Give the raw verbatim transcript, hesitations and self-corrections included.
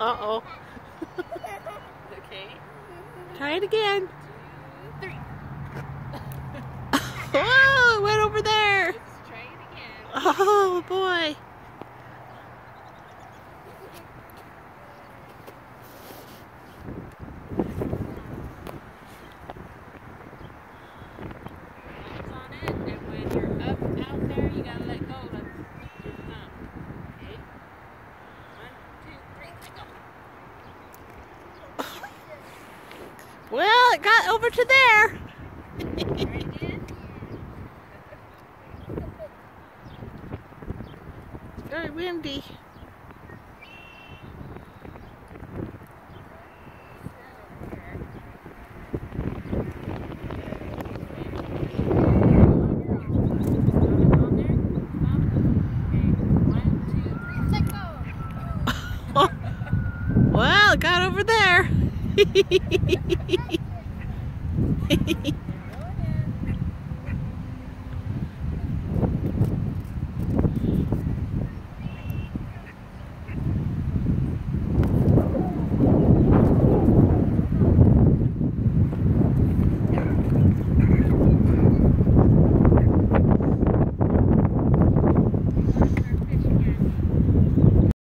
Uh-oh. Okay. Try it again. Two, three. Oh, it went over there. Let's try it again. Oh, boy. Thumbs on it, and when you're up out there, you gotta let go of your thumb. Okay? One, two, three, let go. Well, it got over to there. Try it again. It's very windy. Well, it got over there.